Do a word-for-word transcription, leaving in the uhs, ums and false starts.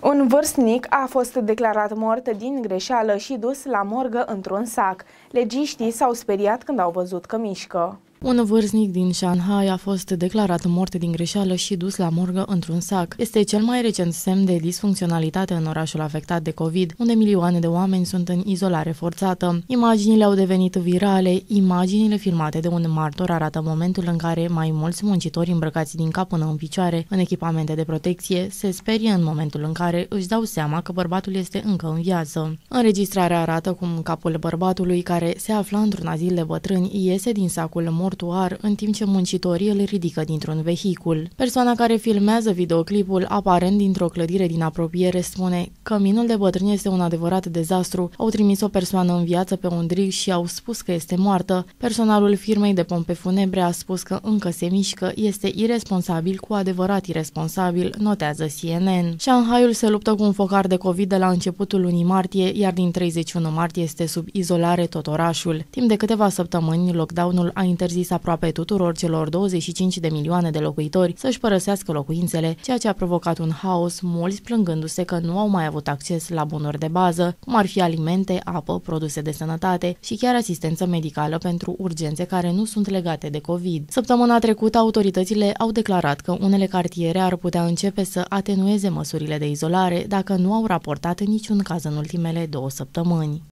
Un vârstnic a fost declarat mort din greșeală și dus la morgă într-un sac. Legiștii s-au speriat când au văzut că mișcă. Un vârstnic din Shanghai a fost declarat mort din greșeală și dus la morgă într-un sac. Este cel mai recent semn de disfuncționalitate în orașul afectat de COVID, unde milioane de oameni sunt în izolare forțată. Imaginile au devenit virale. Imaginile filmate de un martor arată momentul în care mai mulți muncitori îmbrăcați din cap până în picioare, în echipamente de protecție, se sperie în momentul în care își dau seama că bărbatul este încă în viață. Înregistrarea arată cum capul bărbatului, care se afla într-un azil de bătrâni, iese din sacul mortuar, în timp ce muncitorii îl ridică dintr-un vehicul. Persoana care filmează videoclipul, aparent dintr-o clădire din apropiere, spune: "Căminul de bătrâni este un adevărat dezastru. Au trimis o persoană în viață pe un drig și au spus că este moartă. Personalul firmei de pompe funebre a spus că încă se mișcă. Este iresponsabil, cu adevărat iresponsabil", notează C N N. Shanghaiul se luptă cu un focar de COVID de la începutul lunii martie, iar din treizeci și unu martie este sub izolare tot orașul. Timp de câteva săptămâni, lockdown-ul a interzis aproape tuturor celor douăzeci și cinci de milioane de locuitori să-și părăsească locuințele, ceea ce a provocat un haos, mulți plângându-se că nu au mai avut acces la bunuri de bază, cum ar fi alimente, apă, produse de sănătate și chiar asistență medicală pentru urgențe care nu sunt legate de COVID. Săptămâna trecută, autoritățile au declarat că unele cartiere ar putea începe să atenueze măsurile de izolare dacă nu au raportat niciun caz în ultimele două săptămâni.